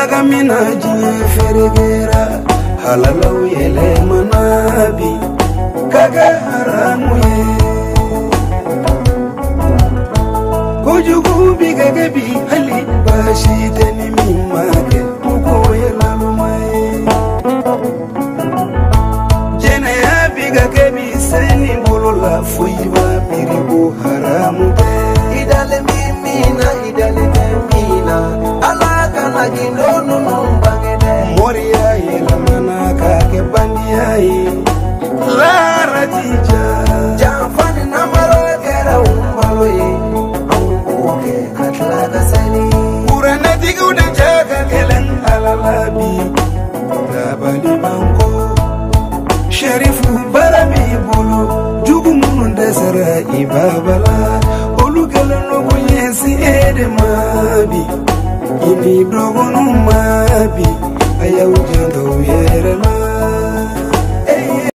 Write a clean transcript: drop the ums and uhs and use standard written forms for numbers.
Nyagamina jiye fergera halalau yele manabi kaga haramu ye Kujugu biga gabi hali bashi deni mimake Muko yelalumai Jene ya biga gabi seni bulula fuiba miribu haramu be Idale mimina idale temina Alaka na ginonu numbangede Moria yelamana kake bandiai Lara tija Jamfani namaro kera umbaloye Urana digu dan jaga kelen alalabi Labali banko Sherifu barami bulu Jugu mununda sara ibabala Olu kelen logo yesi ede mabi Ini dogo numabi Ayaw jando yere